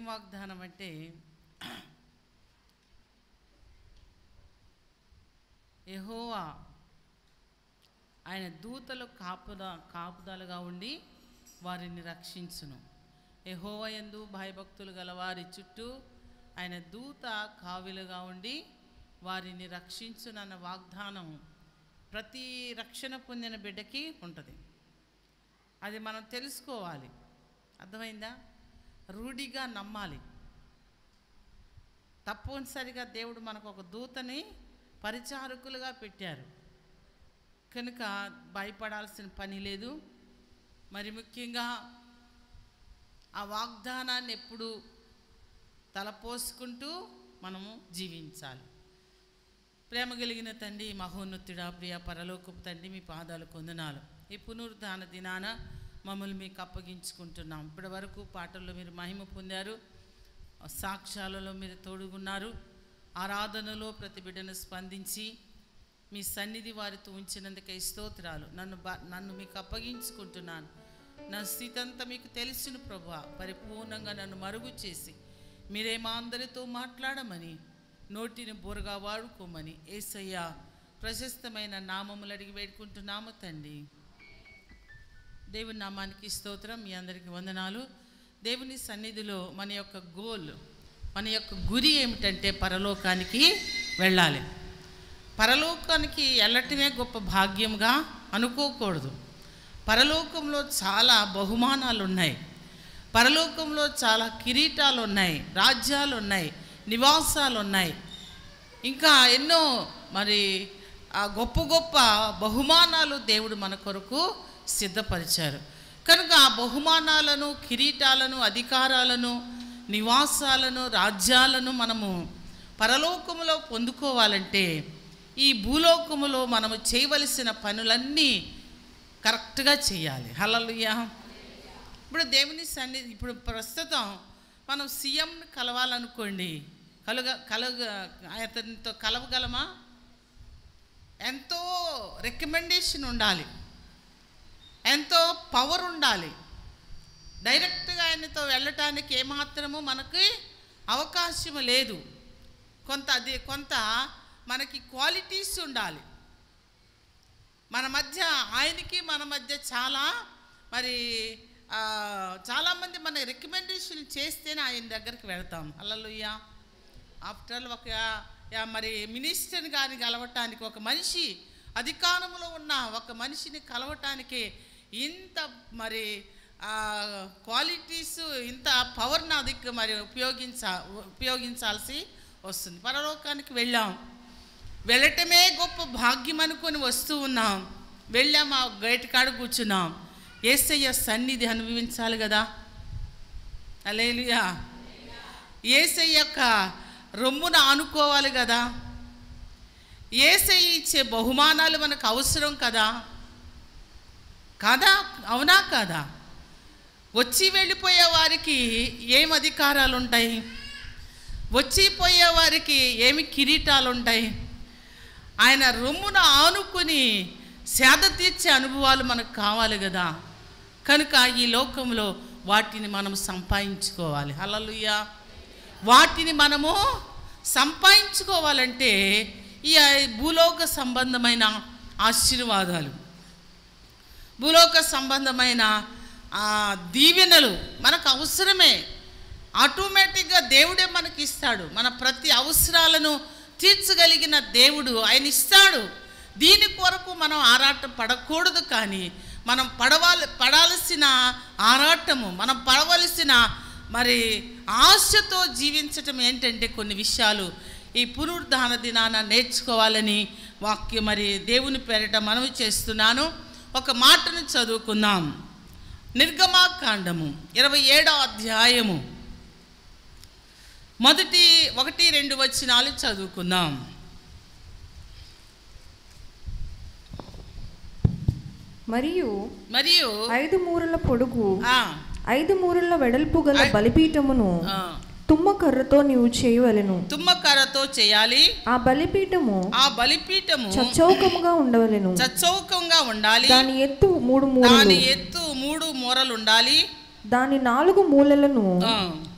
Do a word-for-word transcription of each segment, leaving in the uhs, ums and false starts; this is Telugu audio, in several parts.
వాగ్దానం అంటే యెహోవా ఆయన దూతలు కాపుద కాపుదలుగా ఉండి వారిని రక్షించును. యెహోవా యందు భయభక్తులు గల వారి చుట్టూ ఆయన దూత కావిలుగా ఉండి వారిని రక్షించునన్న వాగ్దానం ప్రతి రక్షణ పొందిన బిడ్డకి ఉంటుంది. అది మనం తెలుసుకోవాలి. అర్థమైందా? రూఢిగా నమ్మాలి. తప్పనిసరిగా దేవుడు మనకు ఒక దూతని పరిచారకులుగా పెట్టారు కనుక భయపడాల్సిన పని లేదు. మరి ముఖ్యంగా ఆ వాగ్దానాన్ని ఎప్పుడు తలపోసుకుంటూ మనము జీవించాలి. ప్రేమ కలిగిన తండ్రి, మహోన్నతుడా, ప్రియ పరలోకపు తండ్రి, మీ పాదాలు కొందనాలు. ఈ పునరుద్ధాన దినాన మమ్మల్ని మీకు అప్పగించుకుంటున్నాం. ఇప్పటి వరకు పాటల్లో మీరు మహిమ పొందారు, సాక్ష్యాలలో మీరు తోడుగున్నారు, ఆరాధనలో ప్రతి బిడ్డను స్పందించి మీ సన్నిధి వారితో ఉంచినందుకై స్తోత్రాలు. నన్ను బా నన్ను మీకు అప్పగించుకుంటున్నాను. నా స్థితి అంతా మీకు తెలిసిన ప్రభువా, పరిపూర్ణంగా నన్ను మరుగు చేసి మీరే మా అందరితో మాట్లాడమని, నోటిని బోరగా వాడుకోమని యేసయ్య ప్రశస్తమైన నామములు అడిగి వేడుకుంటున్నాము తండ్రి. దేవుని నామానికి స్తోత్రం. మీ అందరికీ వందనాలు. దేవుని సన్నిధిలో మన యొక్క గోల్, మన యొక్క గురి ఏమిటంటే పరలోకానికి వెళ్ళాలి. పరలోకానికి వెళ్ళటమే గొప్ప భాగ్యంగా అనుకోకూడదు. పరలోకంలో చాలా బహుమానాలు ఉన్నాయి, పరలోకంలో చాలా కిరీటాలు ఉన్నాయి, రాజ్యాలు ఉన్నాయి, నివాసాలు ఉన్నాయి, ఇంకా ఎన్నో మరి ఆ గొప్ప గొప్ప బహుమానాలు దేవుడు మన కొరకు సిద్ధపరిచారు. కనుక ఆ బహుమానాలను, కిరీటాలను, అధికారాలను, నివాసాలను, రాజ్యాలను మనము పరలోకములో పొందుకోవాలంటే ఈ భూలోకములో మనము చేయవలసిన పనులన్నీ కరెక్ట్గా చేయాలి. హల్లెలూయా. ఇప్పుడు దేవుని సన్నిధి, ఇప్పుడు ప్రస్తుతం మనం సీఎంని కలవాలనుకోండి, కలుగ కలుగ అతనితో కలవగలమా? ఎంతో రికమెండేషన్ ఉండాలి, ఎంతో పవర్ ఉండాలి. డైరెక్ట్గా ఆయనతో వెళ్ళటానికి ఏమాత్రము మనకి అవకాశం లేదు. కొంత అది కొంత మనకి క్వాలిటీస్ ఉండాలి. మన మధ్య ఆయనకి మన మధ్య చాలా మరి చాలామంది మన రికమెండేషన్ చేస్తేనే ఆయన దగ్గరికి వెళ్తాం. హల్లెలూయా. ఆఫ్టర్ ఒక మరి మినిస్టర్ని కానీ కలవటానికి, ఒక మనిషి అధికారంలో ఉన్న ఒక మనిషిని కలవటానికి ఇంత మరి క్వాలిటీస్, ఇంత పవర్ని అధిక మరి ఉపయోగించ ఉపయోగించాల్సి వస్తుంది. పరలోకానికి వెళ్ళాం, వెళ్ళటమే గొప్ప భాగ్యం అనుకొని వస్తూ ఉన్నాం. వెళ్ళాం, ఆ గేట్ కాడ కూర్చున్నాం. యేసయ్య సన్నిధి అనుభవించాలి కదా. హల్లెలూయా. యేసయ్య యొక్క రొమ్మున ఆనుకోవాలి కదా. యేసయ్య ఇచ్చే బహుమానాలు మనకు అవసరం కదా, కాదా? అవునా కాదా? వచ్చి వెళ్ళిపోయే వారికి ఏం అధికారాలు ఉంటాయి? వచ్చిపోయే వారికి ఏమి కిరీటాలు ఉంటాయి? ఆయన రొమ్మున ఆనుకుని సేద తీర్చే అనుభవాలు మనకు కావాలి కదా. కనుక ఈ లోకంలో వాటిని మనం సంపాదించుకోవాలి. హల్లెలూయా. వాటిని మనము సంపాదించుకోవాలంటే ఈ భూలోక సంబంధమైన ఆశీర్వాదాలు, భూలోక సంబంధమైన దీవెనలు మనకు అవసరమే. ఆటోమేటిక్గా దేవుడే మనకి ఇస్తాడు. మన ప్రతి అవసరాలను తీర్చగలిగిన దేవుడు ఆయన ఇస్తాడు. దీని కొరకు మనం ఆరాటం పడకూడదు. కానీ మనం పడవాలి పడాల్సిన ఆరాటము, మనం పడవలసిన మరి ఆశతో జీవించటం ఏంటంటే కొన్ని విషయాలు ఈ పునరుద్ధాన దినాన నేర్చుకోవాలని వాక్యం మరి దేవుని పేరిట మనవి చేస్తున్నాను. ఒక మాటను చదువుకుందాం. నిర్గమాకాండము ఇరవై ఏడో అధ్యాయము మొదటి ఒకటి రెండు వచనాలు చదువుకుందాం. మరియు మరియు ఐదు మూరల పొడుగు ఐదు మూరల వెడల్పు గల బలిపీఠమును తుమ్మకర్రతో నీవు చేయవలెను. తుమ్మకర్రతో చేయాలి. ఆ బలిపీఠము ఆ బలిపీఠము చచ్చౌకముగా ఉండవలెను. చచ్చౌకంగా ఉండాలి. దాని ఎత్తు మూడు మూరలు దాని ఎత్తు మూడు మూరలు ఉండాలి. దాని నాలుగు మూలలను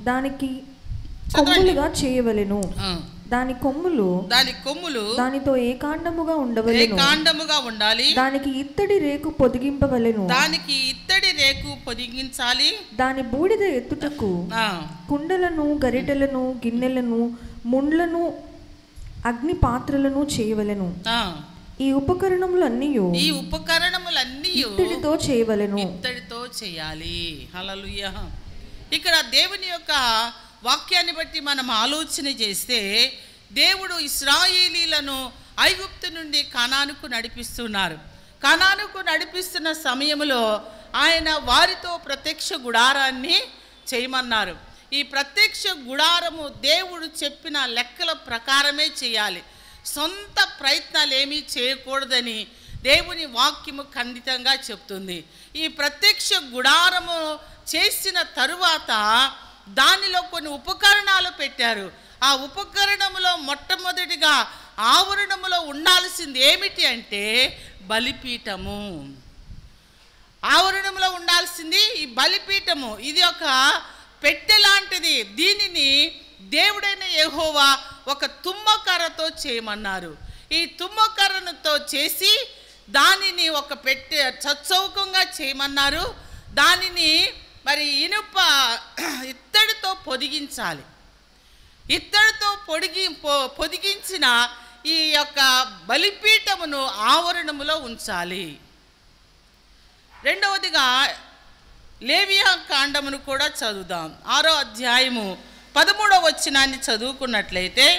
దానికి కొమ్ములుగా చేయవలెను. దాని కొమ్ములు దాని కొమ్ములు దానితో ఏకాండముగా ఉండవలెను. ఏకాండముగా ఉండాలి. దానికి ఇత్తడి రేకు పొదిగింపవలెను. దానికి ఇత్తడి రేకు పొదిగించాలి. దాని బూడిద ఎత్తుటకు కుండలను, గరిటెలను, గిన్నెలను, ముండ్లను, అగ్ని పాత్రలను చేయవలెను. ఈ ఉపకరణములన్నీ ఈ ఉపకరణములన్నీ ఇత్తడితో చేయవలెను. ఇత్తడితో చేయాలి. హల్లెలూయా. ఇక్కడ దేవుని యొక్క వాక్యాన్ని బట్టి మనం ఆలోచన చేస్తే, దేవుడు ఇశ్రాయేలీలను ఐగుప్తు నుండి కనానుకు నడిపిస్తున్నారు. కనానుకు నడిపిస్తున్న సమయంలో ఆయన వారితో ప్రత్యక్ష గుడారాన్ని చేయమన్నారు. ఈ ప్రత్యక్ష గుడారము దేవుడు చెప్పిన లెక్కల ప్రకారమే చేయాలి. సొంత ప్రయత్నాలు ఏమీ చేయకూడదని దేవుని వాక్యము ఖండితంగా చెప్తుంది. ఈ ప్రత్యక్ష గుడారము చేసిన తరువాత దానిలో కొన్ని ఉపకరణాలు పెట్టారు. ఆ ఉపకరణములో మొట్టమొదటిగా ఆవరణములో ఉండాల్సింది ఏమిటి అంటే బలిపీఠము. ఆవరణంలో ఉండాల్సింది ఈ బలిపీఠము. ఇది ఒక పెట్టె లాంటిది. దీనిని దేవుడైన యెహోవా ఒక తుమ్మకర్రతో చేయమన్నారు. ఈ తుమ్మకర్రతో చేసి దానిని ఒక పెట్టె చచ్చౌకంగా చేయమన్నారు. దానిని మరి ఇనుప ఇత్తడితో పొదిగించాలి. ఇత్తడితో పొడిగి పొదిగించిన ఈ యొక్క బలిపీఠమును ఆవరణములో ఉంచాలి. రెండవదిగా లేవియా కాండమును కూడా చదువుదాం. ఆరో అధ్యాయము పదమూడవ వచనాన్ని చదువుకున్నట్లయితే,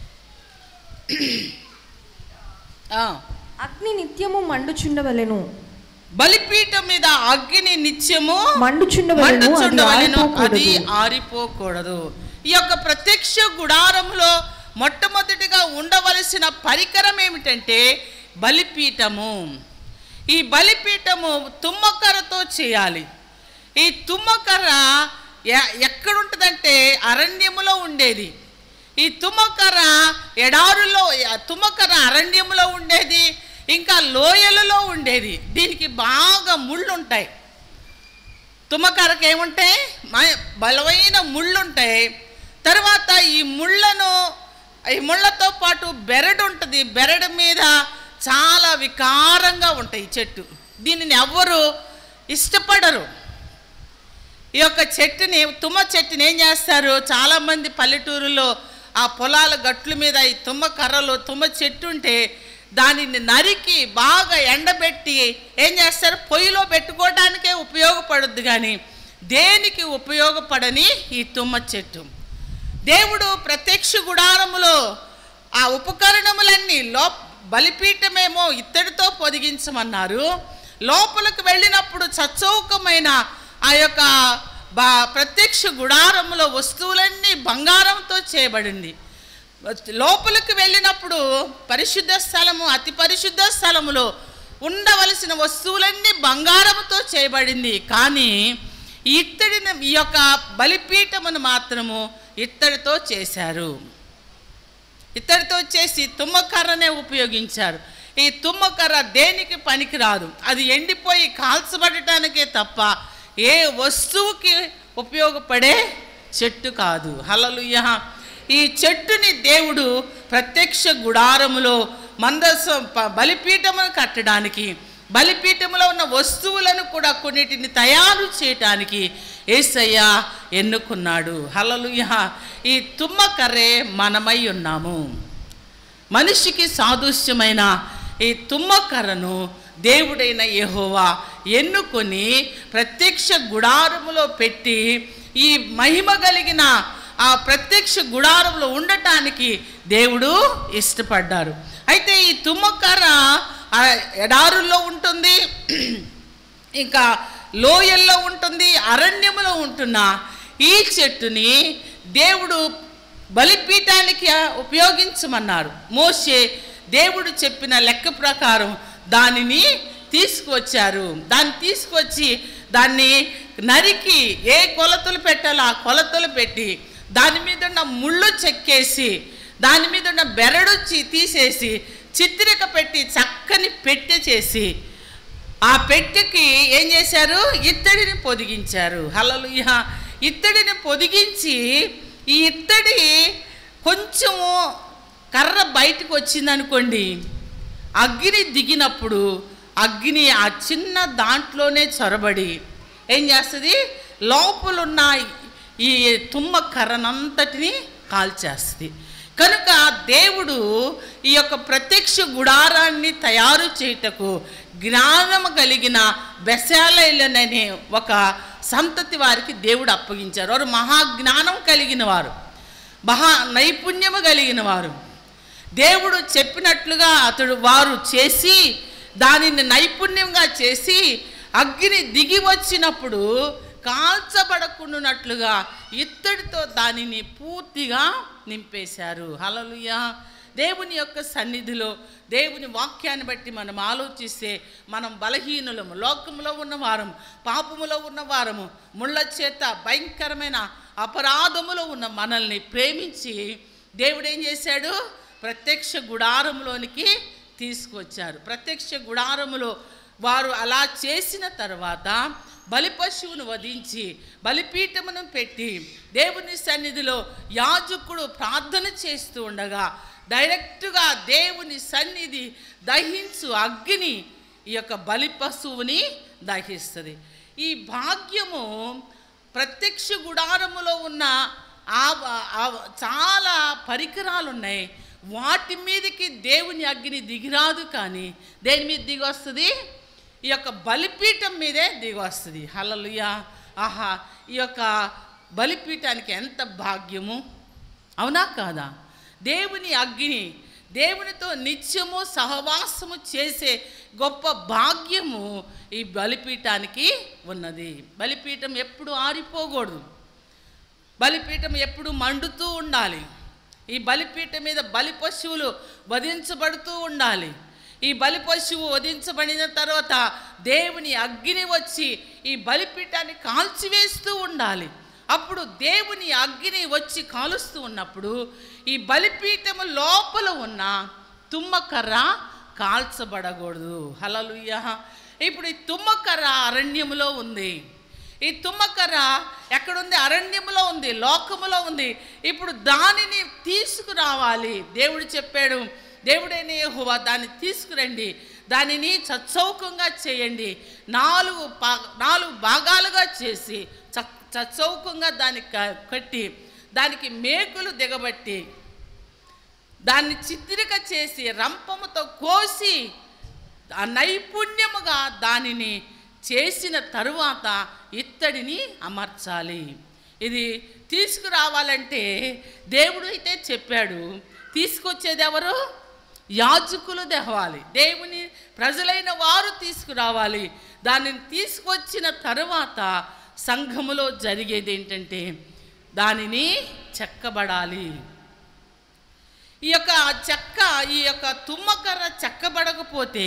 అగ్ని నిత్యము మండుచుండవలెను. బలిపీఠం మీద అగ్ని నిత్యము మండుచుండవలెను, అది ఆరిపోకూడదు. ఈ యొక్క ప్రత్యక్ష గుడారంలో మొట్టమొదటిగా ఉండవలసిన పరికరం ఏమిటంటే బలిపీఠము. ఈ బలిపీఠము తుమ్మకర్రతో చేయాలి. ఈ తుమ్మకర్ర ఎక్కడుంటుందంటే అరణ్యములో ఉండేది. ఈ తుమ్మకర్ర ఎడారులో, తుమ్మకర్ర అరణ్యములో ఉండేది, ఇంకా లోయలలో ఉండేది. దీనికి బాగా ముళ్ళు ఉంటాయి. తుమ్మకర్రకి ఏముంటాయి? బలమైన ముళ్ళు ఉంటాయి. తర్వాత ఈ ముళ్ళను, ఈ ముళ్ళతో పాటు బెరడు ఉంటుంది. బెరడు మీద చాలా వికారంగా ఉంటాయి చెట్టు. దీనిని ఎవ్వరు ఇష్టపడరు. ఈ యొక్క చెట్టుని, తుమ్మ చెట్టుని ఏం చేస్తారు, చాలామంది పల్లెటూరులో ఆ పొలాల గట్ల మీద ఈ తుమ్మ కర్రలు, తుమ్మ చెట్టు ఉంటే దానిని నరికి బాగా ఎండబెట్టి ఏం చేస్తారు, పొయ్యిలో పెట్టుకోవడానికే ఉపయోగపడుద్ది, కానీ దేనికి ఉపయోగపడని ఈ తుమ్మ చెట్టు. దేవుడు ప్రత్యక్ష గుడారములో ఆ ఉపకరణములన్నీ లో బలిపీఠమేమో ఇత్తడితో పొదిగించమన్నారు. లోపలికి వెళ్ళినప్పుడు చచ్చౌకమైన ఆ యొక్క బా ప్రత్యక్ష గుడారములో వస్తువులన్నీ బంగారంతో చేయబడింది. లోపలికి వెళ్ళినప్పుడు పరిశుద్ధ స్థలము, అతి పరిశుద్ధ స్థలములో ఉండవలసిన వస్తువులన్నీ బంగారముతో చేయబడింది. కానీ ఇత్తడిని, ఈ యొక్క బలిపీఠమును మాత్రము ఇత్తడితో చేశారు. ఇత్తడితో చేసి తుమ్మకర్రనే ఉపయోగించారు. ఈ తుమ్మకర్ర దేనికి పనికిరాదు. అది ఎండిపోయి కాల్చబడటానికే తప్ప ఏ వస్తువుకి ఉపయోగపడే చెట్టు కాదు. హల్లెలూయా. ఈ చెట్టుని దేవుడు ప్రత్యక్ష గుడారములో మందసం బలిపీఠమును కట్టడానికి, బలిపీఠములో ఉన్న వస్తువులను కూడా కొన్నిటిని తయారు చేయటానికి యేసయ్య ఎన్నుకున్నాడు. హల్లెలూయా. ఈ తుమ్మకర్రే మనమై ఉన్నాము. మనిషికి సాదృశ్యమైన ఈ తుమ్మకర్రను దేవుడైన యెహోవా ఎన్నుకొని ప్రత్యక్ష గుడారములో పెట్టి ఈ మహిమ కలిగిన ఆ ప్రత్యక్ష గుడారంలో ఉండటానికి దేవుడు ఇష్టపడ్డారు. అయితే ఈ తుమ్మకర్ర ఎడారుల్లో ఉంటుంది, ఇంకా లోయల్లో ఉంటుంది, అరణ్యములో ఉంటున్న ఈ చెట్టుని దేవుడు బలిపీఠానికి ఉపయోగించమన్నారు. మోషే దేవుడు చెప్పిన లెక్క ప్రకారం దానిని తీసుకువచ్చారు. దాన్ని తీసుకొచ్చి దాన్ని నరికి ఏ కొలతలు పెట్టాలో ఆ కొలతలు పెట్టి దాని మీద ఉన్న ముళ్ళు చెక్కేసి దాని మీద ఉన్న బెరడు తీసేసి చిత్రిక పెట్టి చక్కని పెట్టె చేసి ఆ పెట్టెకి ఏం చేశారు, ఇత్తడిని పొదిగించారు. హల్లెలూయా. ఇత్తడిని పొదిగించి ఈ ఇత్తడి కొంచెము కర్ర బయటకు వచ్చిందనుకోండి, అగ్ని దిగినప్పుడు అగ్ని ఆ చిన్న దాంట్లోనే చొరబడి ఏం చేస్తుంది, లోపలున్న ఈ తుమ్మ కర్రనంతటిని కాల్చేస్తుంది. కనుక దేవుడు ఈ యొక్క ప్రత్యక్ష గుడారాన్ని తయారు చేయుటకు జ్ఞానము కలిగిన బెసాలేలనే ఒక సంతతి వారికి దేవుడు అప్పగించారు. వారు మహాజ్ఞానం కలిగిన వారు, మహా నైపుణ్యము కలిగిన వారు. దేవుడు చెప్పినట్లుగా అతడు వారు చేసి దానిని నైపుణ్యంగా చేసి అగ్ని దిగి వచ్చినప్పుడు కాల్చబడకుండానట్లుగా ఇత్తడితో దానిని పూర్తిగా నింపేశారు. హల్లెలూయా. దేవుని యొక్క సన్నిధిలో దేవుని వాక్యాన్ని బట్టి మనం ఆలోచిస్తే మనం బలహీనులము, లోకములో ఉన్నవారము, పాపములో ఉన్నవారము, ముళ్ళ చేత భయంకరమైన అపరాధములో ఉన్న మనల్ని ప్రేమించి దేవుడు ఏం చేశాడు, ప్రత్యక్ష గుడారములోనికి తీసుకొచ్చారు. ప్రత్యక్ష గుడారములో వారు అలా చేసిన తర్వాత బలిపశువును వధించి బలిపీఠమును పెట్టి దేవుని సన్నిధిలో యాజకుడు ప్రార్థన చేస్తూ ఉండగా డైరెక్ట్గా దేవుని సన్నిధి దహించు అగ్ని ఈ యొక్క బలిపశువుని దహిస్తుంది. ఈ భాగ్యము ప్రత్యక్ష గుడారములో ఉన్న చాలా పరికరాలు ఉన్నాయి. వాటి మీదకి దేవుని అగ్ని దిగిరాదు, కానీ దేని మీద దిగి వస్తుంది, ఈ యొక్క బలిపీఠం మీదే దిగి వస్తుంది. హల్లెలూయా. ఆహా, ఈ యొక్క బలిపీఠానికి ఎంత భాగ్యము, అవునా కాదా? దేవుని అగ్ని, దేవునితో నిత్యము సహవాసము చేసే గొప్ప భాగ్యము ఈ బలిపీఠానికి ఉన్నది. బలిపీఠం ఎప్పుడు ఆరిపోకూడదు, బలిపీఠం ఎప్పుడు మండుతూ ఉండాలి. ఈ బలిపీఠం మీద బలి పశువులు వధించబడుతూ ఉండాలి. ఈ బలి పశువు వధించబడిన తర్వాత దేవుని అగ్ని వచ్చి ఈ బలిపీఠాన్ని కాల్చివేస్తూ ఉండాలి. అప్పుడు దేవుని అగ్ని వచ్చి కాలుస్తూ ఉన్నప్పుడు ఈ బలిపీఠము లోపల ఉన్న తుమ్మకర్ర కాల్చబడకూడదు. హల్లెలూయా. ఇప్పుడు ఈ తుమ్మకర్ర అరణ్యములో ఉంది. ఈ తుమ్మకర్ర ఎక్కడుంది? అరణ్యములో ఉంది, లోకములో ఉంది. ఇప్పుడు దానిని తీసుకురావాలి. దేవుడు చెప్పాడు, దేవుడైన యెహోవా దాన్ని తీసుకురండి, దానిని చచ్చౌకంగా చేయండి, నాలుగు నాలుగు భాగాలుగా చేసి చచ్చౌకంగా దాన్ని కట్టి దానికి మేకులు దిగబట్టి దాన్ని చిత్రిక చేసి రంపముతో కోసి ఆ నైపుణ్యముగా దానిని చేసిన తరువాత ఇత్తడిని అమర్చాలి. ఇది తీసుకురావాలంటే దేవుడు అయితే చెప్పాడు, తీసుకొచ్చేది ఎవరు? యాజకులు తేవాలి, దేవుని ప్రజలైన వారు తీసుకురావాలి. దానిని తీసుకొచ్చిన తరువాత సంఘములో జరిగేది ఏంటంటే దానిని చెక్కబడాలి. ఈ యొక్క చెక్క, ఈ యొక్క తుమ్మకర్ర చెక్కబడకపోతే,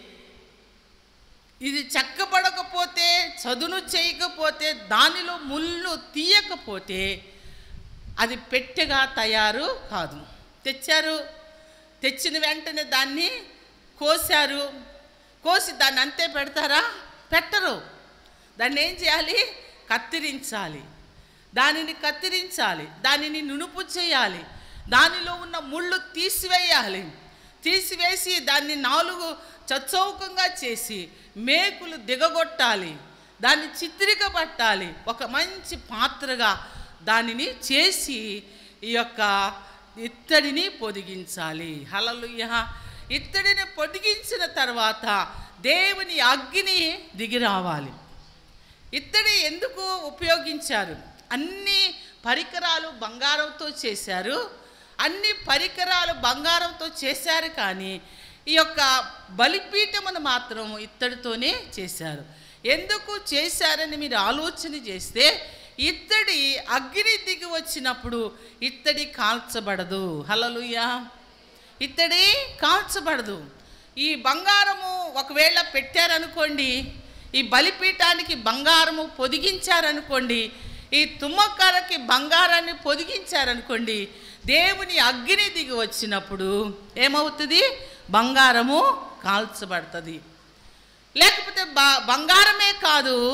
ఇది చెక్కబడకపోతే, చదును చేయకపోతే, దానిలో ముళ్ళు తీయకపోతే అది పెట్టెగా తయారు కాదు. తెచ్చారు, తెచ్చిన వెంటనే దాన్ని కోసారు, కోసి దాన్ని అంతే పెడతారా? పెట్టరు. దాన్ని ఏం చేయాలి? కత్తిరించాలి. దానిని కత్తిరించాలి, దానిని నునుపు చేయాలి, దానిలో ఉన్న ముళ్ళు తీసివేయాలి. తీసివేసి దాన్ని నాలుగు చచ్చౌకంగా చేసి మేకులు దిగగొట్టాలి, దాన్ని చిత్రిక పట్టాలి, ఒక మంచి పాత్రగా దానిని చేసి ఈ యొక్క ఇత్తడిని పొదిగించాలి. హల్లెలూయా. ఇత్తడిని పొదిగించిన తర్వాత దేవుని అగ్ని దిగి రావాలి. ఇత్తడి ఎందుకు ఉపయోగించారు? అన్ని పరికరాలు బంగారంతో చేశారు, అన్ని పరికరాలు బంగారంతో చేశారు, కానీ ఈ యొక్క బలిపీఠమును మాత్రం ఇత్తడితోనే చేశారు. ఎందుకు చేశారని మీరు ఆలోచన చేస్తే, ఇత్తడి అగ్ని దిగి వచ్చినప్పుడు ఇత్తడి కాల్చబడదు. హల్లెలూయా. ఇత్తడి కాల్చబడదు. ఈ బంగారము ఒకవేళ పెట్టారనుకోండి, ఈ బలిపీఠానికి బంగారము పొదిగించారనుకోండి, ఈ తుమ్మకర్రకి బంగారాన్ని పొదిగించారనుకోండి, దేవుని అగ్ని దిగి వచ్చినప్పుడు ఏమవుతుంది? బంగారము కాల్చబడుతుంది. లేకపోతే బ బంగారమే కాదు,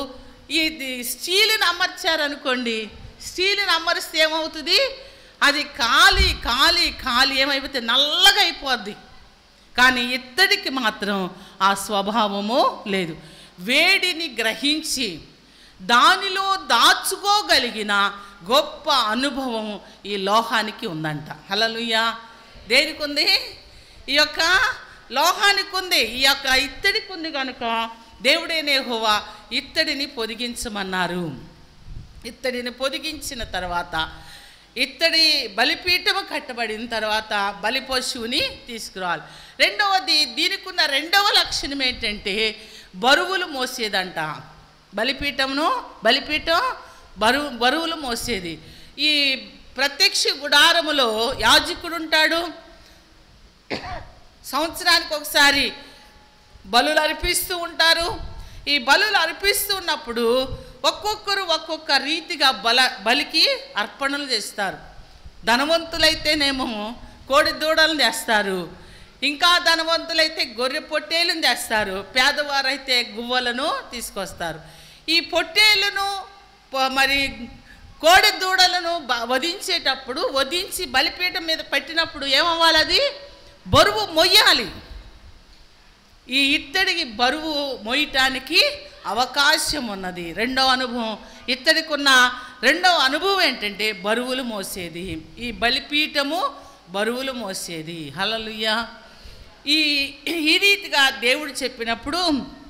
ఇది స్టీల్ని అమర్చారనుకోండి, స్టీల్ని అమరిస్తే ఏమవుతుంది, అది కాలి కాలి కాలి ఏమైపోతే నల్లగా అయిపోద్ది. కానీ ఇత్తడికి మాత్రం ఆ స్వభావము లేదు. వేడిని గ్రహించి దానిలో దాచుకోగలిగిన గొప్ప అనుభవం ఈ లోహానికి ఉందంట. హల్లెలూయా. దేనికి ఉంది? ఈ యొక్క లోహానికి ఉంది, ఈ యొక్క ఇత్తడికి ఉంది. కనుక దేవుడైన యెహోవా ఇత్తడిని పొదిగించమన్నారు. ఇత్తడిని పొదిగించిన తర్వాత ఇత్తడి బలిపీఠము కట్టబడిన తర్వాత బలి పశువుని తీసుకురావాలి. రెండవది, దీనికి ఉన్న రెండవ లక్షణం ఏంటంటే బరువులు మోసేదంట. బలిపీఠమును బలిపీఠం బరువు బరువులు మోసేది. ఈ ప్రత్యక్ష గుడారములో యాజకుడు ఉంటాడు. సంవత్సరానికి ఒకసారి బలులు అర్పిస్తూ ఉంటారు. ఈ బలులు అర్పిస్తూ ఉన్నప్పుడు ఒక్కొక్కరు ఒక్కొక్క రీతిగా బల బలికి అర్పణలు చేస్తారు. ధనవంతులైతేనేమో కోడి దూడలను తెస్తారు, ఇంకా ధనవంతులైతే గొర్రె పొట్టేలను తెస్తారు, పేదవారైతే గువ్వలను తీసుకొస్తారు. ఈ పొట్టేలను మరి కోడి దూడలను వధించేటప్పుడు వధించి బలిపీఠం మీద పెట్టినప్పుడు ఏమవ్వాలి, అది బరువు మొయ్యాలి. ఈ ఇత్తడికి బరువు మోయటానికి అవకాశం ఉన్నది. రెండవ అనుభవం, ఇత్తడికి ఉన్న రెండవ అనుభవం ఏంటంటే బరువులు మోసేది. ఈ బలిపీఠము బరువులు మోసేది. హల్లెలూయా. ఈ ఈ రీతిగా దేవుడు చెప్పినప్పుడు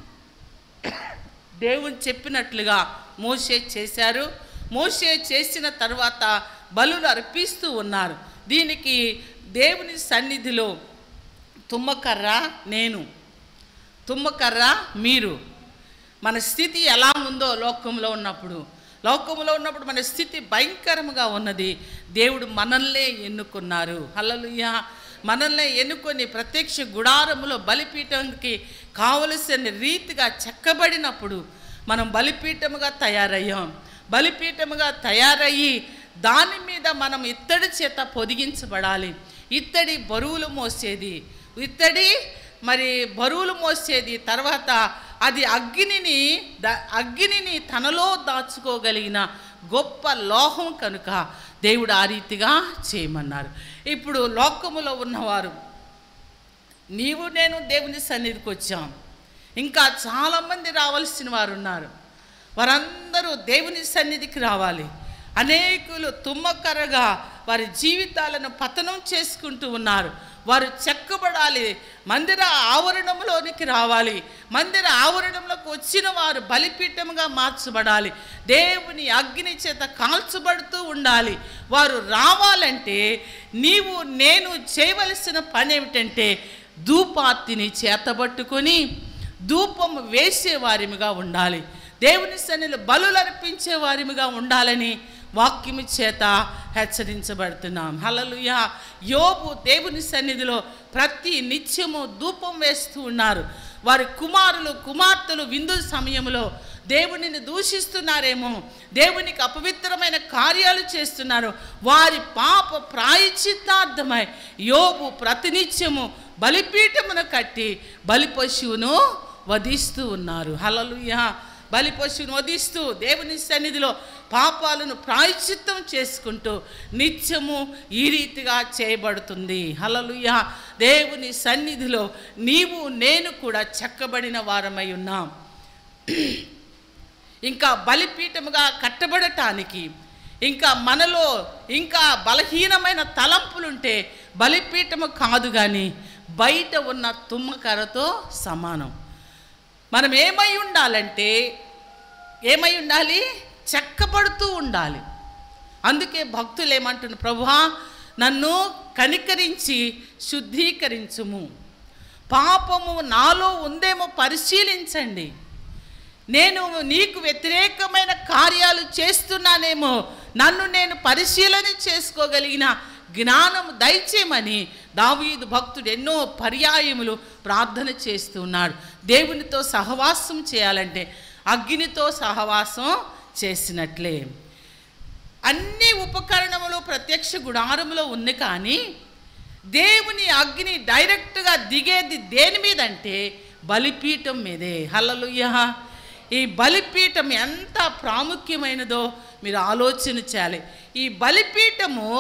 దేవుడు చెప్పినట్లుగా మోషే చేశారు. మోషే చేసిన తర్వాత బలులు అర్పిస్తూ ఉన్నారు. దీనికి దేవుని సన్నిధిలో తుమ్మకర్ర నేను, తుమ్మకర్ర మీరు. మన స్థితి ఎలా ఉందో లోకంలో ఉన్నప్పుడు లోకంలో ఉన్నప్పుడు మన స్థితి భయంకరంగా ఉన్నది. దేవుడు మనల్నే ఎన్నుకున్నారు. హల్లెలూయా. మనల్ని ఎన్నుకొని ప్రత్యక్ష గుడారములో బలిపీఠంకి కావలసిన రీతిగా చెక్కబడినప్పుడు మనం బలిపీఠముగా తయారయ్యాం. బలిపీఠముగా తయారయ్యి దాని మీద మనం ఇత్తడి చేత పొదిగించబడాలి. ఇత్తడి బరువులు మోసేది, ఇత్తడి మరి బరువులు మోసేది. తర్వాత అది అగ్నిని అగ్నిని తనలో దాచుకోగలిగిన గొప్ప లోహం కనుక దేవుడు ఆ రీతిగా చేయమన్నారు. ఇప్పుడు లోకములో ఉన్నవారు, నీవు నేను దేవుని సన్నిధికి వచ్చాం, ఇంకా చాలామంది రావాల్సిన వారు ఉన్నారు. వారందరూ దేవుని సన్నిధికి రావాలి. అనేకులు తుమ్మకరగా వారి జీవితాలను పతనం చేసుకుంటూ ఉన్నారు. వారు చెక్కబడాలి, మందిర ఆవరణంలోనికి రావాలి. మందిర ఆవరణంలోకి వచ్చిన వారు బలిపీఠంగా మార్చబడాలి. దేవుని అగ్ని చేత కాల్చబడుతూ ఉండాలి. వారు రావాలంటే నీవు నేను చేయవలసిన పని ఏమిటంటే ధూపార్తిని చేతబట్టుకొని ధూపం వేసే వారిమిగా ఉండాలి. దేవుని సన్నిధిలో బలులు అర్పించే వారిమిగా ఉండాలని వాక్యము చేత హెచ్చరించబడుతున్నాం. హల్లెలూయా. యోబు దేవుని సన్నిధిలో ప్రతి నిత్యము ధూపం వేస్తూ ఉన్నారు. వారి కుమారులు కుమార్తెలు విందు సమయంలో దేవునిని దూషిస్తున్నారేమో, దేవునికి అపవిత్రమైన కార్యాలు చేస్తున్నారు. వారి పాప ప్రాయశ్చిత్తార్థమై యోబు ప్రతినిత్యము బలిపీఠమును కట్టి బలి పశువును వధిస్తూ ఉన్నారు. హల్లెలూయా. బలి పశువును వధిస్తూ దేవుని సన్నిధిలో పాపాలను ప్రాయశ్చిత్తం చేసుకుంటూ నిత్యము ఈ రీతిగా చేయబడుతుంది. హల్లెలూయా. దేవుని సన్నిధిలో నీవు నేను కూడా చెక్కబడిన వారమై ఉన్నాం. ఇంకా బలిపీఠముగా కట్టబడటానికి ఇంకా మనలో ఇంకా బలహీనమైన తలంపులుంటే బలిపీఠము కాదు, కానీ బయట ఉన్న తుమ్మకరతో సమానం. మనం ఏమై ఉండాలంటే ఏమై ఉండాలి, చెక్కబడుతూ ఉండాలి. అందుకే భక్తులు ఏమంటున్నారు, ప్రభువా నన్ను కనికరించి శుద్ధీకరించుము, పాపము నాలో ఉందేమో పరిశీలించండి, నేను నీకు వ్యతిరేకమైన కార్యాలు చేస్తున్నానేమో నన్ను నేను పరిశీలన చేసుకోగలిగిన జ్ఞానము దయచేయమని దావీదు భక్తుడు ఎన్నో పర్యాయములు ప్రార్థన చేస్తూ ఉన్నాడు. దేవునితో సహవాసం చేయాలంటే అగ్నితో సహవాసం చేసినట్లే. అన్ని ఉపకరణములు ప్రత్యక్ష గుడారములో ఉంది, కానీ దేవుని అగ్ని డైరెక్ట్గా దిగేది దేని మీద అంటే బలిపీఠం మీదే. హల్లెలూయా. ఈ బలిపీఠం ఎంత ప్రాముఖ్యమైనదో మీరు ఆలోచన చేయాలి. ఈ బలిపీఠము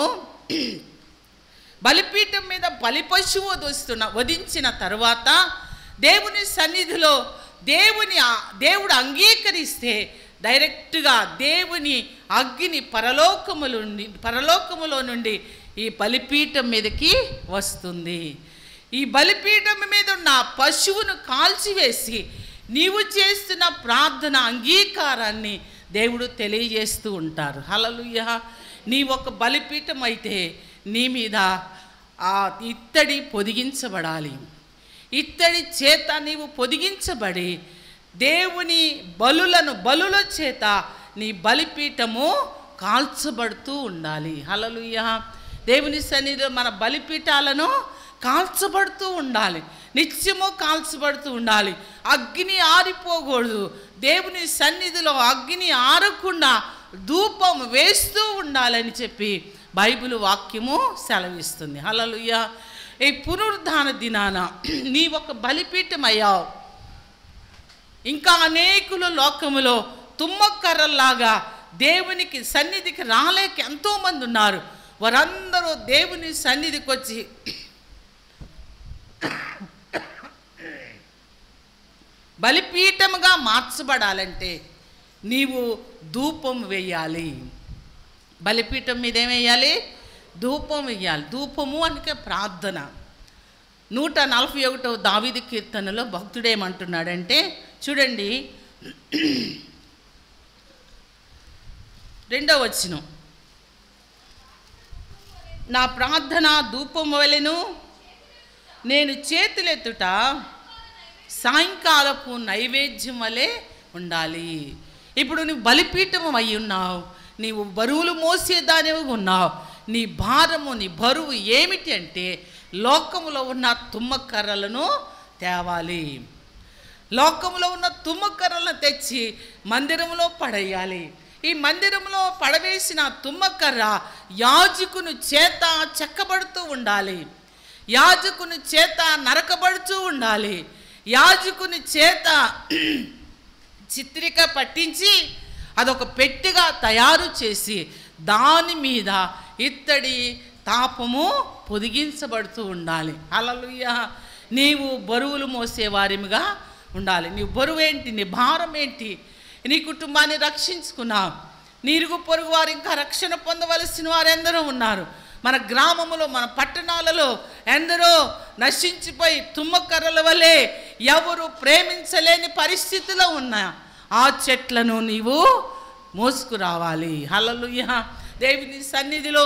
బలిపీఠం మీద బలి పశువు వస్తున్న వధించిన తర్వాత దేవుని సన్నిధిలో దేవుని దేవుడు అంగీకరిస్తే డైరెక్ట్గా దేవుని అగ్ని పరలోకములు పరలోకములో నుండి ఈ బలిపీఠం మీదకి వస్తుంది. ఈ బలిపీఠం మీద ఉన్న పశువును కాల్చివేసి నీవు చేస్తున్న ప్రార్థన అంగీకారాన్ని దేవుడు తెలియజేస్తూ ఉంటారు. హల్లెలూయా. నీ ఒక బలిపీఠం అయితే నీ మీద ఆ ఇత్తడి పొదిగించబడాలి. ఇత్తడి చేత నీవు పొదిగించబడి దేవుని బలులను బలుల చేత నీ బలిపీఠము కాల్చబడుతూ ఉండాలి. హల్లెలూయా. దేవుని సన్నిధిలో మన బలిపీఠాలను కాల్చబడుతూ ఉండాలి, నిత్యము కాల్చబడుతూ ఉండాలి. అగ్ని ఆరిపోకూడదు. దేవుని సన్నిధిలో అగ్ని ఆరకుండా ధూపం వేస్తూ ఉండాలని చెప్పి బైబిల్ వాక్యము సెలవిస్తుంది. హల్లెలూయా. ఈ పునరుద్ధాన దినాన నీ ఒక బలిపీఠం అయ్యావు. ఇంకా అనేకులు లోకములో తుమ్మకర్రల్లాగా దేవునికి సన్నిధికి రాలేక ఎంతోమంది ఉన్నారు. వారందరూ దేవుని సన్నిధికి వచ్చి బలిపీఠముగా మార్చబడాలంటే నీవు ధూపం వేయాలి. బలిపీఠం మీద ఏమేయాలి? ధూపం వేయాలి. ధూపము అంటే ప్రార్థన. నూట నలభై ఒకటవ దావీదు కీర్తనలో భక్తుడేమంటున్నాడంటే చూడండి, రెండవ వచనం, నా ప్రార్థన ధూపం వలెను, నేను చేతులెత్తుట సాయంకాలపు నైవేద్యం వలె ఉండాలి. ఇప్పుడు నువ్వు బలిపీఠము అయి ఉన్నావు, నీవు బరువులు మోసేదానివి ఉన్నావు. నీ భారము నీ బరువు ఏమిటి అంటే లోకములో ఉన్న తుమ్మకర్రలను తేవాలి. లోకములో ఉన్న తుమ్మకర్రలను తెచ్చి మందిరంలో పడేయాలి. ఈ మందిరంలో పడవేసిన తుమ్మకర్ర యాజకుని చేత చెక్కబడుతూ ఉండాలి, యాజకుని చేత నరకబడుతూ ఉండాలి, యాజకుని చేత చిత్రిక పట్టించి అదొక పెట్టెగా తయారు చేసి దాని మీద ఇత్తడి తాపము పొదిగించబడుతూ ఉండాలి. హల్లెలూయా. నీవు బరువులు మోసేవారిగా ఉండాలి. నీ బరువు ఏంటి? నీ భారం ఏంటి? నీ కుటుంబాన్ని రక్షించుకున్నావు. నీ ఇరుగు పొరుగు వారు ఇంకా రక్షణ పొందవలసిన వారు ఎందరో ఉన్నారు. మన గ్రామంలో మన పట్టణాలలో ఎందరో నశించిపోయి తుమ్మకర్రల వలె ఎవరు ప్రేమించలేని పరిస్థితిలో ఉన్నా ఆ చెట్లను నీవు మోసుకురావాలి. హల్లెలూయా. దేవుని సన్నిధిలో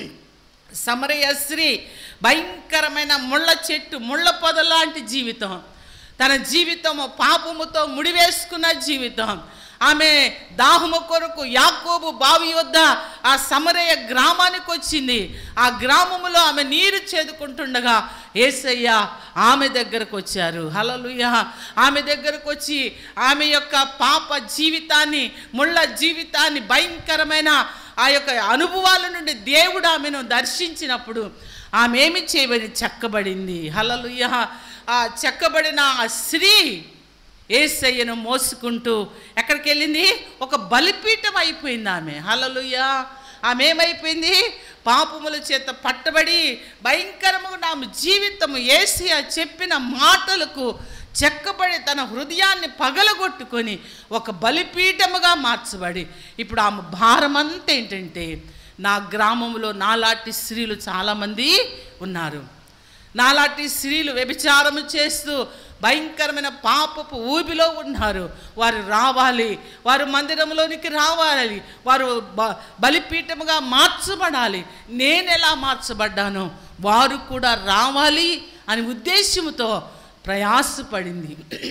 సమరయ స్త్రీ భయంకరమైన ముళ్ళ చెట్టు, ముళ్ళ పొద లాంటి జీవితం, తన జీవితము పాపముతో ముడివేసుకున్న జీవితం. ఆమె దాహము కొరకు యాకోబు బావి వద్ద ఆ సమరయ గ్రామానికి వచ్చింది. ఆ గ్రామములో ఆమె నీరు చేదుకుంటుండగా యేసయ్య ఆమె దగ్గరకు వచ్చారు. హల్లెలూయా. ఆమె దగ్గరకు వచ్చి ఆమె యొక్క పాప జీవితాన్ని, ముళ్ళ జీవితాన్ని, భయంకరమైన ఆ యొక్క అనుభవాల నుండి దేవుడు ఆమెను దర్శించినప్పుడు ఆమె ఏమి చేయబడి చెక్కబడింది. హల్లెలూయా. ఆ చెక్కబడిన ఆ స్త్రీ యేసయ్యను మోసుకుంటూ ఎక్కడికి వెళ్ళింది? ఒక బలిపీఠం అయిపోయింది ఆమె. హల్లెలూయా. ఆమె ఏమైపోయింది? పాపముల చేత పట్టబడి భయంకరముగా ఆమె జీవితము యేసయ్య చెప్పిన మాటలకు చెక్కబడి తన హృదయాన్ని పగలగొట్టుకొని ఒక బలిపీఠముగా మార్చబడి ఇప్పుడు ఆమె భారమంతా ఏంటంటే, నా గ్రామంలో నాలాంటి స్త్రీలు చాలామంది ఉన్నారు. నాలాంటి స్త్రీలు వ్యభిచారము చేస్తూ భయంకరమైన పాపపు ఊబిలో ఉన్నారు. వారు రావాలి, వారు మందిరంలోనికి రావాలి, వారు బ బలిపీఠముగా మార్చబడాలి. నేను ఎలా మార్చబడ్డానో వారు కూడా రావాలి అని ఉద్దేశంతో ప్రయాసపడింది,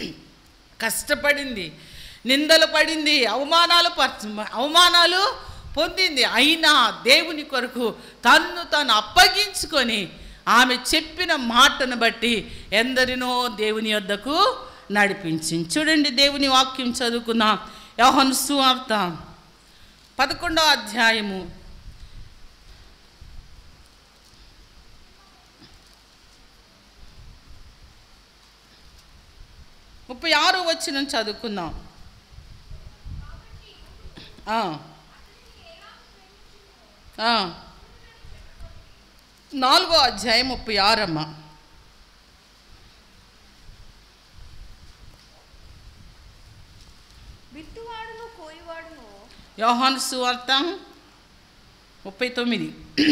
కష్టపడింది, నిందలు పడింది, అవమానాలు పరచ అవమానాలు పొందింది. అయినా దేవుని కొరకు తన్ను తాను అప్పగించుకొని ఆమె చెప్పిన మాటను బట్టి ఎందరినో దేవుని యొద్దకు నడిపించింది. చూడండి, దేవుని వాక్యం చదువుకుందాం. యోహాను సువార్త పదకొండవ అధ్యాయము ముప్పై ఆరు వచనం చదువుకుందాం. నాలుగో అధ్యాయం ముప్పై ఆరమ్మ. యోహాను సువార్త ముప్పై తొమ్మిది.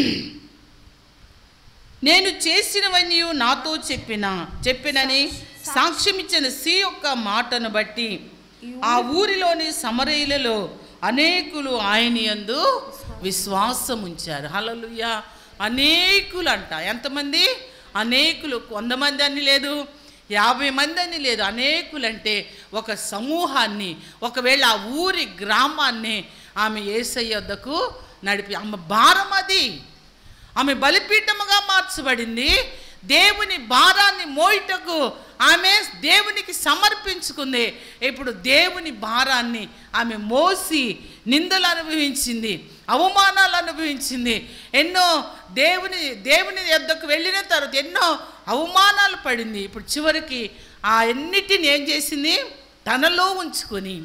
నేను చేసినవన్నీ నాతో చెప్పిన చెప్పినని సాక్ష్యం ఇచ్చిన సి యొక్క మాటను బట్టి ఆ ఊరిలోని సమరయులలో అనేకులు ఆయన యందు విశ్వాసం ఉంచారు. హల్లెలూయా. అనేకులు అంట. ఎంతమంది? అనేకులు. వంద మంది అని లేదు, యాభై మంది అని లేదు, అనేకులంటే ఒక సమూహాన్ని, ఒకవేళ ఆ ఊరి గ్రామాన్ని ఆమె యేసయ్య వద్దకు నడిపి, ఆమె భారం అది, ఆమె బలిపీఠముగా మార్చబడింది. దేవుని భారాన్ని మోయుటకు ఆమె దేవునికి సమర్పించుకుంది. ఇప్పుడు దేవుని భారాన్ని ఆమె మోసి నిందలు అనుభవించింది, అవమానాలు అనుభవించింది. ఎన్నో దేవుని దేవుని యొద్దకు వెళ్ళిన తర్వాత ఎన్నో అవమానాలు పడింది. ఇప్పుడు చివరికి ఆ అన్నిటిని ఏం చేసింది? తనలో ఉంచుకొని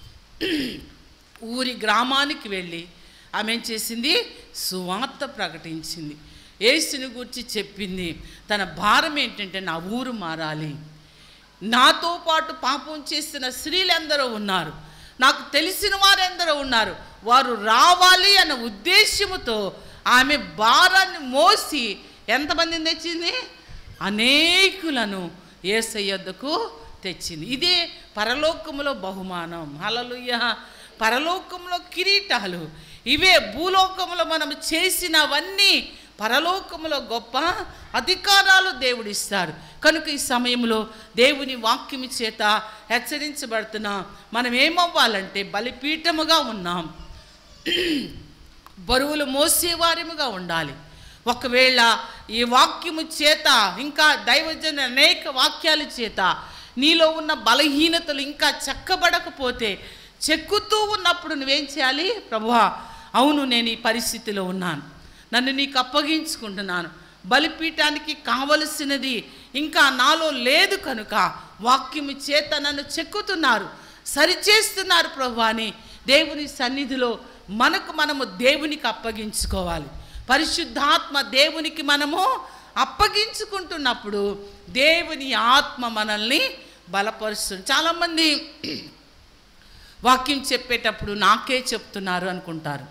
ఊరి గ్రామానికి వెళ్ళి ఆమె ఏం చేసింది? సువార్త ప్రకటించింది. యేసుని గురించి చెప్పింది. తన భారం ఏంటంటే నా ఊరు మారాలి, నాతో పాటు పాపం చేసిన స్త్రీలందరూ ఉన్నారు, నాకు తెలిసిన వారెందరో ఉన్నారు, వారు రావాలి అన్న ఉద్దేశముతో ఆమె భారాన్ని మోసి ఎంతమందిని తెచ్చింది? అనేకులను యేసయ్య వద్దకు తెచ్చింది. ఇదే పరలోకములో బహుమానం. హల్లెలూయా. పరలోకంలో కిరీటాలు ఇవే. భూలోకంలో మనం చేసినవన్నీ పరలోకములో గొప్ప అధికారాలు దేవుడిస్తారు. కనుక ఈ సమయంలో దేవుని వాక్యము చేత హెచ్చరించబడుతున్నాం. మనం ఏమవ్వాలంటే బలిపీఠముగా ఉన్నాం, బరువులు మోసేవారిముగా ఉండాలి. ఒకవేళ ఈ వాక్యము చేత, ఇంకా దైవజన అనేక వాక్యాల చేత నీలో ఉన్న బలహీనతలు ఇంకా చెక్కబడకపోతే, చెక్కుతూ ఉన్నప్పుడు నువ్వేం చేయాలి? ప్రభువా, అవును నేను ఈ పరిస్థితిలో ఉన్నాను, నన్ను నీకు అప్పగించుకుంటున్నాను, బలిపీఠానికి కావలసినది ఇంకా నాలో లేదు కనుక వాక్యము చేత నన్ను చెక్కుతున్నారు, సరిచేస్తున్నారు ప్రభువా అని దేవుని సన్నిధిలో మనకు మనము దేవునికి అప్పగించుకోవాలి. పరిశుద్ధాత్మ దేవునికి మనము అప్పగించుకుంటున్నప్పుడు దేవుని ఆత్మ మనల్ని బలపరుస్తుంది. చాలామంది వాక్యం చెప్పేటప్పుడు నాకే చెప్తున్నారు అనుకుంటారు.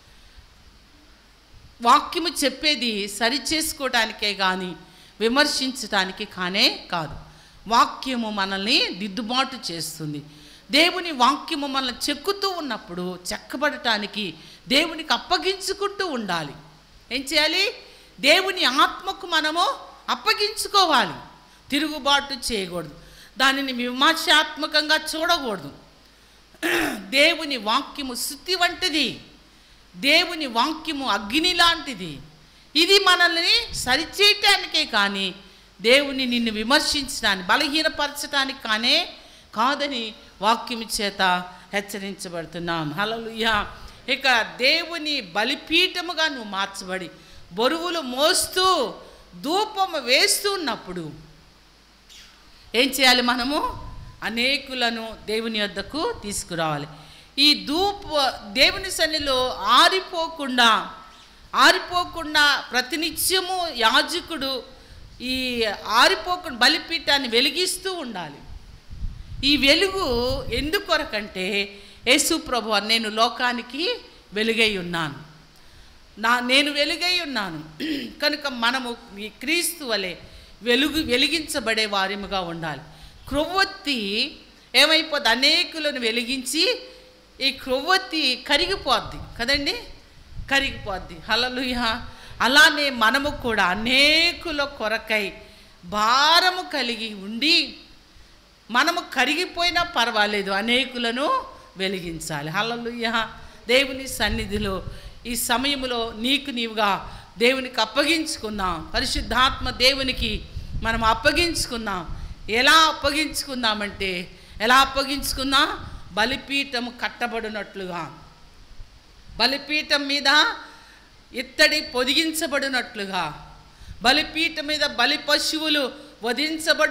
వాక్యము చెప్పేది సరిచేసుకోవడానికే కానీ విమర్శించడానికి కానే కాదు. వాక్యము మనల్ని దిద్దుబాటు చేస్తుంది. దేవుని వాక్యము మనల్ని చెక్కుతూ ఉన్నప్పుడు చెక్కబడటానికి దేవునికి అప్పగించుకుంటూ ఉండాలి. ఏం చేయాలి? దేవుని ఆత్మకు మనము అప్పగించుకోవాలి. తిరుగుబాటు చేయకూడదు, దానిని విమర్శాత్మకంగా చూడకూడదు. దేవుని వాక్యము శుద్ధి వంటిది, దేవుని వాక్యము అగ్ని లాంటిది. ఇది మనల్ని సరిచేయటానికే కానీ దేవుని నిన్ను విమర్శించడానికి, బలహీనపరచడానికి కానే కాదని వాక్యము చేత హెచ్చరించబడుతున్నాం. హల్లెలూయా. ఇక దేవుని బలిపీఠముగా నువ్వు మార్చబడి బరువులు మోస్తూ ధూపము వేస్తూ ఉన్నప్పుడు ఏం చేయాలి? మనము అనేకులను దేవుని వద్దకు తీసుకురావాలి. ఈ ధూప దేవుని సన్నిధిలో ఆరిపోకుండా ఆరిపోకుండా ప్రతినిత్యము యాజకుడు ఈ ఆరిపోకుండా బలిపీఠాన్ని వెలిగిస్తూ ఉండాలి. ఈ వెలుగు ఎందుకొరకంటే యేసు ప్రభువా, నేను లోకానికి వెలుగై ఉన్నాను, నా నేను వెలుగై ఉన్నాను కనుక మనము ఈ క్రీస్తు వలె వెలుగు వెలిగించబడే వారిముగా ఉండాలి. క్రొవ్వొత్తి ఏమైపోద్ది? అనేకులను వెలిగించి ఈ క్రొవ్వొత్తి కరిగిపోద్ది కదండి, కరిగిపోద్ది. హల్లెలూయా. అలానే మనము కూడా అనేకుల కొరకై భారము కలిగి ఉండి మనము కరిగిపోయినా పర్వాలేదు, అనేకులను వెలిగించాలి. హల్లెలూయా. దేవుని సన్నిధిలో ఈ సమయంలో నీకు నీవుగా దేవునికి అప్పగించుకుందాం. పరిశుద్ధాత్మ దేవునికి మనం అప్పగించుకుందాం. ఎలా అప్పగించుకుందామంటే, ఎలా అప్పగించుకుందాం? బలిపీఠము కట్టబడినట్లుగా, బలిపీఠం మీద ఇత్తడి పొదిగించబడినట్లుగా, బలిపీఠం మీద బలి పశువులు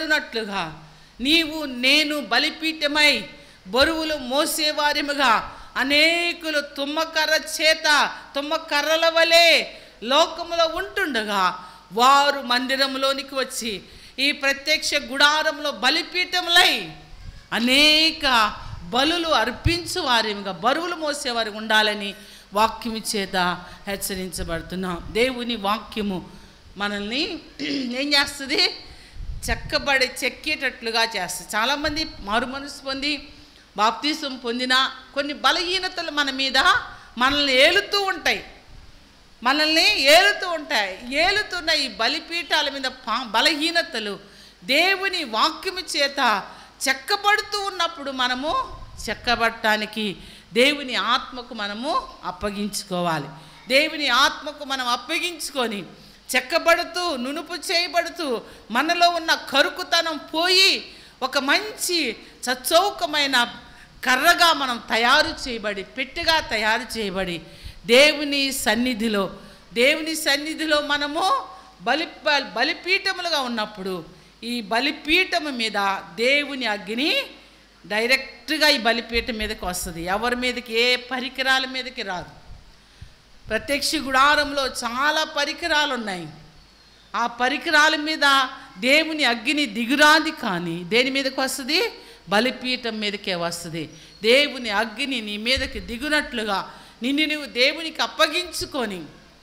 వధించబడినట్లుగా నీవు నేను బలిపీఠమై బరువులు మోసేవారిముగా అనేకులు తుమ్మకర్ర చేత తుమ్మకర్రల వలె లోకములో ఉంటుండగా వారు మందిరంలోనికి వచ్చి ఈ ప్రత్యక్ష గుడారంలో బలిపీఠములై అనేక బలులు అర్పించు వారిగా బరువులు మోసేవారు ఉండాలని వాక్యము చేత హెచ్చరించబడుతున్నాం. దేవుని వాక్యము మనల్ని ఏం చేస్తుంది? చెక్కబడి చెక్కేటట్లుగా చేస్తుంది. చాలామంది మారు మనసు పొంది బాప్తీసం పొందిన కొన్ని బలహీనతలు మన మీద మనల్ని ఏలుతూ ఉంటాయి మనల్ని ఏలుతూ ఉంటాయి ఏలుతున్న ఈ బలిపీఠాల మీద బలహీనతలు దేవుని వాక్యము చేత చెక్కబడుతూ ఉన్నప్పుడు మనము చెక్కబడటానికి దేవుని ఆత్మకు మనము అప్పగించుకోవాలి. దేవుని ఆత్మకు మనం అప్పగించుకొని చెక్కబడుతూ నునుపు చేయబడుతూ మనలో ఉన్న కరుకుతనం పోయి ఒక మంచి చచ్చౌకమైన కర్రగా మనం తయారు చేయబడి పెట్టెగా తయారు చేయబడి దేవుని సన్నిధిలో దేవుని సన్నిధిలో మనము బలి బలిపీఠములుగా ఉన్నప్పుడు ఈ బలిపీఠము మీద దేవుని అగ్ని డైరెక్ట్గా ఈ బలిపీఠం మీదకి వస్తుంది. ఎవరి మీదకి ఏ పరికరాల మీదకి రాదు. ప్రత్యక్ష గుడారంలో చాలా పరికరాలు ఉన్నాయి. ఆ పరికరాల మీద దేవుని అగ్ని దిగురాది, కానీ దేని మీదకి వస్తుంది? బలిపీఠం మీదకే వస్తుంది. దేవుని అగ్ని నీ మీదకి దిగునట్లుగా నిన్ను నువ్వు దేవునికి అప్పగించుకొని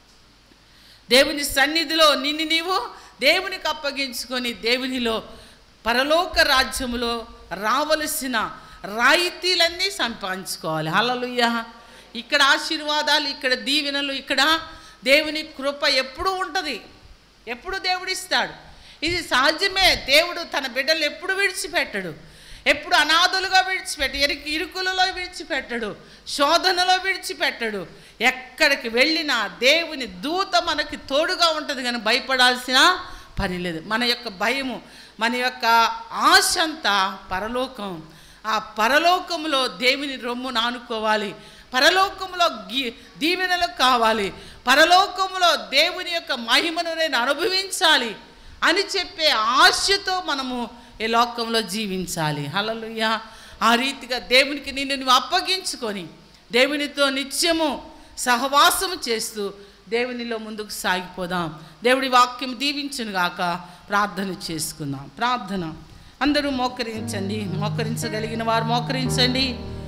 దేవుని సన్నిధిలో నిన్ను నీవు దేవునికి అప్పగించుకొని దేవునిలో పరలోక రాజ్యములో రావలసిన రాయితీలన్నీ సంపాదించుకోవాలి. హల్లెలూయా. ఇక్కడ ఆశీర్వాదాలు, ఇక్కడ దీవెనలు, ఇక్కడ దేవుని కృప ఎప్పుడూ ఉంటుంది, ఎప్పుడు దేవుడిస్తాడు. ఇది సహజమే. దేవుడు తన బిడ్డలు ఎప్పుడు విడిచిపెట్టడు, ఎప్పుడు అనాథలుగా విడిచిపెట్టు ఇరుకు ఇరుకులలో విడిచిపెట్టడు, శోధనలో విడిచిపెట్టడు. ఎక్కడికి వెళ్ళినా దేవుని దూత మనకి తోడుగా ఉంటుంది, కానీ భయపడాల్సిన పని లేదు. మన యొక్క భయము, మన యొక్క ఆశ అంతా పరలోకం. ఆ పరలోకంలో దేవుని రొమ్ము నానుకోవాలి, పరలోకంలో గీ దీవెనలు కావాలి, పరలోకంలో దేవుని యొక్క మహిమను నేను అనుభవించాలి అని చెప్పే ఆశతో మనము ఈ లోకంలో జీవించాలి. హల్లెలూయా. ఆ రీతిగా దేవునికి నిన్ను నువ్వు అప్పగించుకొని దేవునితో నిత్యము సహవాసము చేస్తూ దేవునిలో ముందుకు సాగిపోదాం. దేవుడి వాక్యం దీవించును గాక. ప్రార్థన చేసుకుందాం. ప్రార్థన. అందరూ మోకరించండి. మోకరించగలిగిన వారు మోకరించండి.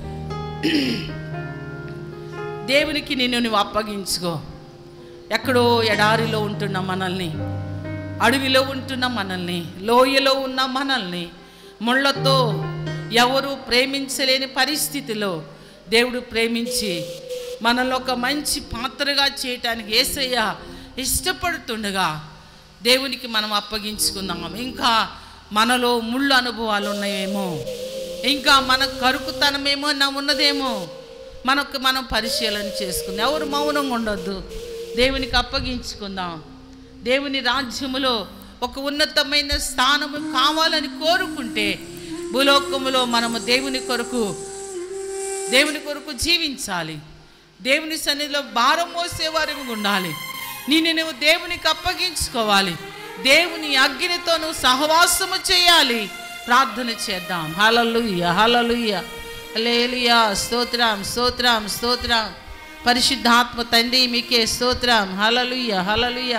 దేవునికి నిన్ను నువ్వు అప్పగించుకో. ఎక్కడో ఎడారిలో ఉంటున్న మనల్ని, అడవిలో ఉంటున్న మనల్ని, లోయలో ఉన్న మనల్ని, ముళ్ళతో ఎవరు ప్రేమించలేని పరిస్థితిలో దేవుడు ప్రేమించి మనలో ఒక మంచి పాత్రగా చేయటానికి యేసయ్య ఇష్టపడుతుండగా దేవునికి మనం అప్పగించుకుందాం. ఇంకా మనలో ముళ్ళు అనుభవాలు ఉన్నాయేమో, ఇంకా మన కరుకుతనమేమో నా ఉన్నదేమో మనకు మనం పరిశీలన చేసుకుందాం. ఎవరు మౌనంగా ఉండొద్దు. దేవునికి అప్పగించుకుందాం. దేవుని రాజ్యములో ఒక ఉన్నతమైన స్థానము కావాలని కోరుకుంటే భూలోకములో మనము దేవుని కొరకు దేవుని కొరకు జీవించాలి. దేవుని సన్నిధిలో భారం మోసేవారు ఉండాలి. నిన్ను నువ్వు దేవునికి అప్పగించుకోవాలి. దేవుని అగ్నితో నువ్వు సహవాసము చేయాలి. ప్రార్థన చేద్దాం. హల్లెలూయా, హల్లెలూయా, హల్లెలూయా. స్తోత్రం, స్తోత్రం, స్తోత్రం. పరిశుద్ధాత్మ తండ్రి మీకే స్తోత్రం. హల్లెలూయా, హల్లెలూయా.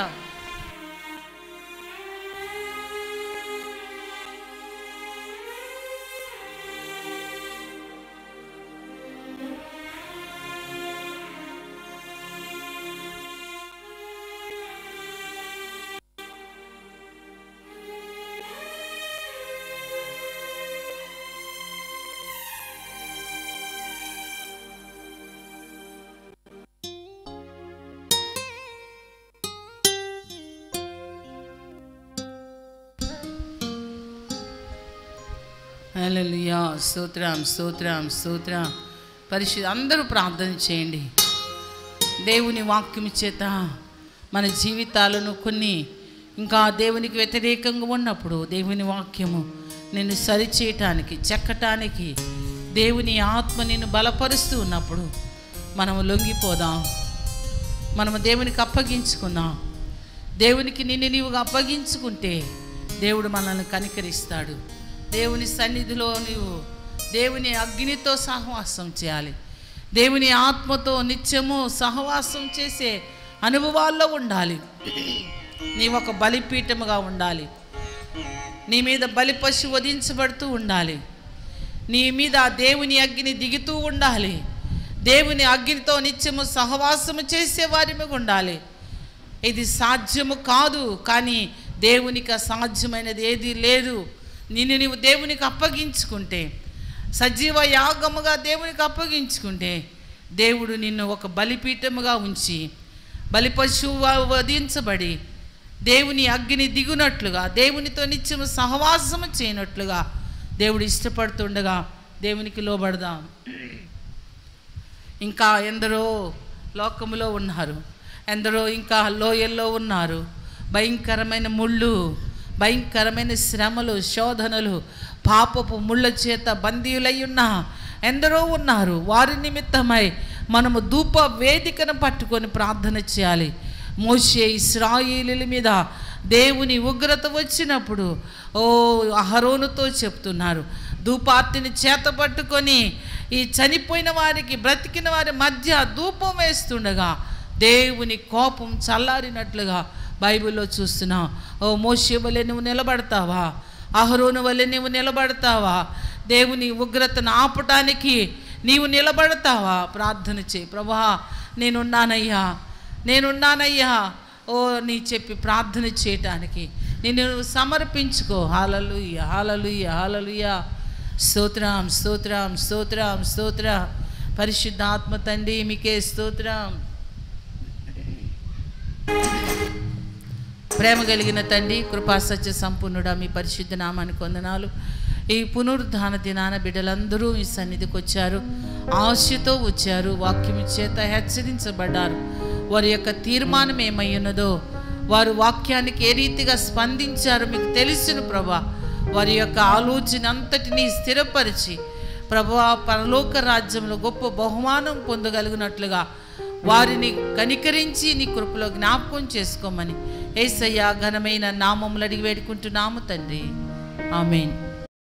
హల్లెలూయా. స్తోత్రం, స్తోత్రం, స్తోత్రం. పరిశుద్ధ అందరూ ప్రార్థన చేయండి. దేవుని వాక్యం చేత మన జీవితాలను కొన్ని ఇంకా దేవునికి వ్యతిరేకంగా ఉన్నప్పుడు దేవుని వాక్యము నిన్ను సరిచేయటానికి, చెక్కటానికి దేవుని ఆత్మ నిన్ను బలపరుస్తూ ఉన్నప్పుడు మనము లొంగిపోదాం. మనము దేవునికి అప్పగించుకుందాం. దేవునికి నిన్ను నీవుగా అప్పగించుకుంటే దేవుడు మనల్ని కనికరిస్తాడు. దేవుని సన్నిధిలో నీవు దేవుని అగ్నితో సహవాసం చేయాలి. దేవుని ఆత్మతో నిత్యము సహవాసం చేసే అనుభవాల్లో ఉండాలి. నీ ఒక బలిపీఠముగా ఉండాలి. నీ మీద బలి పశువు వధించబడుతూ ఉండాలి. నీ మీద దేవుని అగ్ని దిగుతూ ఉండాలి. దేవుని అగ్నితో నిత్యము సహవాసము చేసే వారిగా ఉండాలి. ఇది సాధ్యము కాదు, కానీ దేవునికి అసాధ్యమైనది ఏది లేదు. నిన్ను నీవు దేవునికి అప్పగించుకుంటే, సజీవ యాగముగా దేవునికి అప్పగించుకుంటే, దేవుడు నిన్ను ఒక బలిపీఠముగా ఉంచి, బలి పశువు వధించబడి దేవుని అగ్ని దిగునట్లుగా, దేవునితో నిత్యము సహవాసము చేయనట్లుగా దేవుడు ఇష్టపడుతుండగా దేవునికి లోబడదాం. ఇంకా ఎందరో లోకములో ఉన్నారు, ఎందరో ఇంకా లోయల్లో ఉన్నారు. భయంకరమైన ముళ్ళు, భయంకరమైన శ్రమలు, శోధనలు, పాపపు ముళ్ళ చేత బందీయులై ఉన్న ఎందరో ఉన్నారు. వారి నిమిత్తమై మనము ధూప వేదికను పట్టుకొని ప్రార్థన చేయాలి. మోషే ఇశ్రాయేలీయుల మీద దేవుని ఉగ్రత వచ్చినప్పుడు ఓ అహరోనుతో చెప్తున్నారు, ధూపార్తిని చేత పట్టుకొని ఈ చనిపోయిన వారికి బ్రతికిన వారి మధ్య ధూపం వేస్తుండగా దేవుని కోపం చల్లారినట్లుగా బైబిల్లో చూస్తున్నాం. ఓ మోషే వలె నువ్వు నిలబడతావా? అహరోను వలె నువ్వు నిలబడతావా? దేవుని ఉగ్రతను ఆపటానికి నీవు నిలబడతావా? ప్రార్థన చేయి. ప్రభువా, నేనున్నానయ్యా, నేనున్నానయ్యా ఓ నీ చెప్పి ప్రార్థన చేయటానికి నిన్ను సమర్పించుకో. హల్లెలూయా, హల్లెలూయా, హల్లెలూయా. స్తోత్రం, స్తోత్రం, స్తోత్రం, స్తోత్ర. పరిశుద్ధాత్మ తండ్రి మీకే స్తోత్రం. ప్రేమ కలిగిన తండ్రి, కృపా సత్య సంపూర్ణుడా, మీ పరిశుద్ధ నామానికి వందనాలు. ఈ పునరుద్ధాన దినాన బిడ్డలందరూ ఈ సన్నిధికి వచ్చారు, ఆశతో వచ్చారు, వాక్యం చేత హెచ్చరించబడ్డారు. వారి యొక్క తీర్మానం ఏమై ఉన్నదో, వారు వాక్యానికి ఏ రీతిగా స్పందించారో మీకు తెలుసును ప్రభా. వారి యొక్క ఆలోచన అంతటినీ స్థిరపరిచి ప్రభువా, పరలోక రాజ్యంలో గొప్ప బహుమానం పొందగలిగినట్లుగా వారిని కనికరించి నీ కృపలో జ్ఞాపకం చేసుకోమని యేసయ్య ఘనమైన నామములు అడిగి వేడుకుంటున్నాము తండ్రి. ఆమేన్.